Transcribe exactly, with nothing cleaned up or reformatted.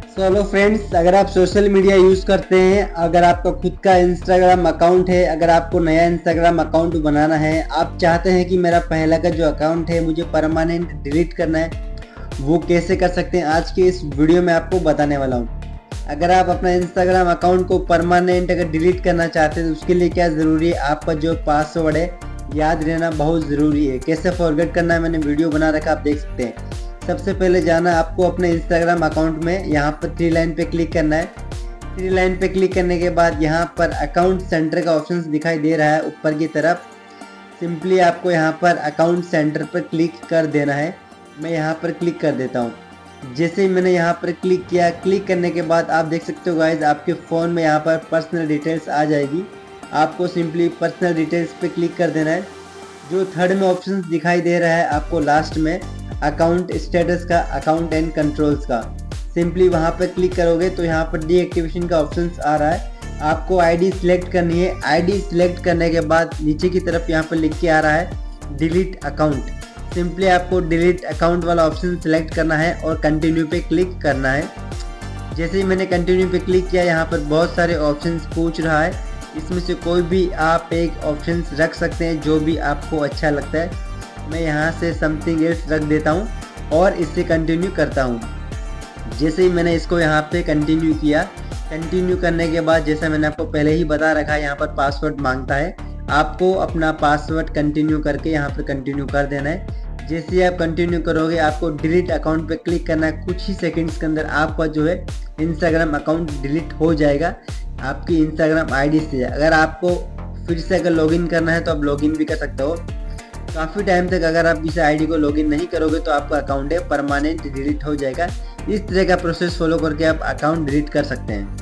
So hello friends, अगर आप social media use करते हैं, अगर आपका खुद का इंस्टाग्राम अकाउंट है, अगर आपको नया इंस्टाग्राम अकाउंट बनाना है, आप चाहते हैं कि मेरा पहला का जो अकाउंट है मुझे परमानेंट डिलीट करना है, वो कैसे कर सकते हैं आज के इस वीडियो में आपको बताने वाला हूँ। अगर आप अपना इंस्टाग्राम अकाउंट को परमानेंट अगर डिलीट करना चाहते हैं तो उसके लिए क्या ज़रूरी है, आपका जो पासवर्ड है याद रहना बहुत ज़रूरी है। कैसे फॉरगेट करना है मैंने वीडियो बना रखा, आप देख सकते हैं। सबसे पहले जाना आपको अपने इंस्टाग्राम अकाउंट में, यहाँ पर थ्री लाइन पे क्लिक करना है। थ्री लाइन पे क्लिक करने के बाद यहाँ पर अकाउंट सेंटर का ऑप्शन दिखाई दे रहा है ऊपर की तरफ। सिंपली आपको यहाँ पर अकाउंट सेंटर पर क्लिक कर देना है। मैं यहाँ पर क्लिक कर देता हूँ। जैसे ही मैंने यहाँ पर क्लिक किया, क्लिक करने के बाद आप देख सकते हो गाइज, आपके फ़ोन में यहाँ पर पर्सनल डिटेल्स आ जाएगी। आपको सिंपली पर्सनल डिटेल्स पे क्लिक कर देना है। जो थर्ड में ऑप्शन दिखाई दे रहा है आपको लास्ट में, अकाउंट स्टेटस का, अकाउंट एंड कंट्रोल्स का, सिंपली वहाँ पर क्लिक करोगे तो यहाँ पर डीएक्टिवेशन का ऑप्शन आ रहा है। आपको आईडी सिलेक्ट करनी है। आईडी सिलेक्ट करने के बाद नीचे की तरफ यहाँ पर लिख के आ रहा है डिलीट अकाउंट। सिंपली आपको डिलीट अकाउंट वाला ऑप्शन सिलेक्ट करना है और कंटिन्यू पे क्लिक करना है। जैसे ही मैंने कंटिन्यू पे क्लिक किया, यहाँ पर बहुत सारे ऑप्शंस पूछ रहा है। इसमें से कोई भी आप एक ऑप्शन रख सकते हैं जो भी आपको अच्छा लगता है। मैं यहाँ से समथिंग एल्स रख देता हूँ और इससे कंटिन्यू करता हूँ। जैसे ही मैंने इसको यहाँ पे कंटिन्यू किया, कंटिन्यू करने के बाद जैसा मैंने आपको पहले ही बता रखा है, यहाँ पर पासवर्ड मांगता है। आपको अपना पासवर्ड कंटिन्यू करके यहाँ पर कंटिन्यू कर देना है। जैसे ही आप कंटिन्यू करोगे, आपको डिलीट अकाउंट पे क्लिक करना है। कुछ ही सेकंड्स के अंदर आपका जो है इंस्टाग्राम अकाउंट डिलीट हो जाएगा आपकी इंस्टाग्राम आईडी से। अगर आपको फिर से अगर लॉगिन करना है तो आप लॉगिन भी कर सकते हो। काफ़ी टाइम तक अगर आप इस आईडी को लॉगिन नहीं करोगे तो आपका अकाउंट है परमानेंट डिलीट हो जाएगा। इस तरह का प्रोसेस फॉलो करके आप अकाउंट डिलीट कर सकते हैं।